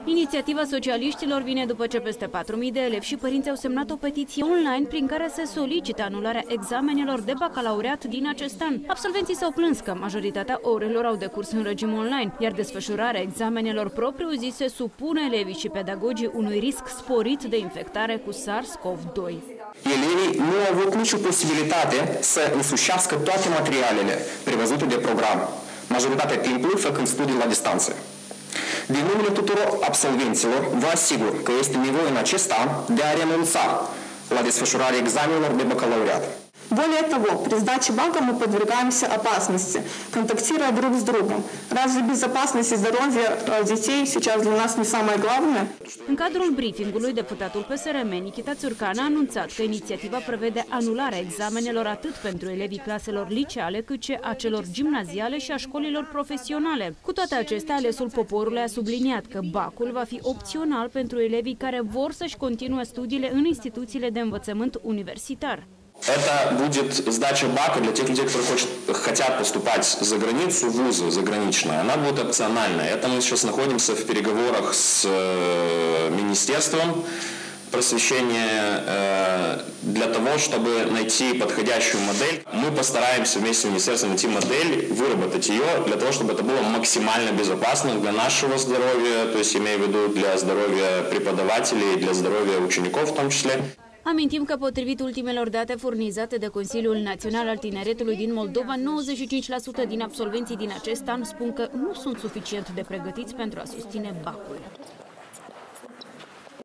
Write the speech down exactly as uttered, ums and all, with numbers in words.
Inițiativa socialiștilor vine după ce peste patru mii de elevi și părinți au semnat o petiție online prin care se solicită anularea examenelor de bacalaureat din acest an. Absolvenții s-au plâns că majoritatea orelor au decurs în regim online, iar desfășurarea examenelor propriu-zise supune elevii și pedagogii unui risc sporit de infectare cu SARS-CoV doi. Elevii nu au avut nicio posibilitate să însușească toate materialele prevăzute de program, majoritatea timpului făcând studii la distanță. Din numele tuturor absolvenților, vă asigur că este nevoie în acest an de a renunța la desfășurarea examenelor de bacalaureat. Более того, при сдаче банка мы подвергаемся опасности, контактируя друг с другом. Разве безопасность и здоровье детей сейчас для нас не самое главное? În cadrul briefingului, deputatul P S R M, Nikita Țurcan, a anunțat că inițiativa prevede anularea examenelor atât pentru elevii claselor liceale, cât și a celor gimnaziale și a școlilor profesionale. Cu toate acestea, alesul poporului a subliniat că bacul va fi opțional pentru elevii care vor să-și continue studiile în instituțiile de învățământ universitar. Это будет сдача бака для тех людей, которые хочет, хотят поступать за границу, в вузы заграничные. Она будет опциональная. Это мы сейчас находимся в переговорах с Министерством просвещения для того, чтобы найти подходящую модель. Мы постараемся вместе с Министерством найти модель, выработать ее для того, чтобы это было максимально безопасно для нашего здоровья, то есть имею в виду для здоровья преподавателей, для здоровья учеников в том числе. Amintim că, potrivit ultimelor date furnizate de Consiliul Național al Tineretului din Moldova, nouăzeci și cinci la sută din absolvenții din acest an spun că nu sunt suficient de pregătiți pentru a susține bacul.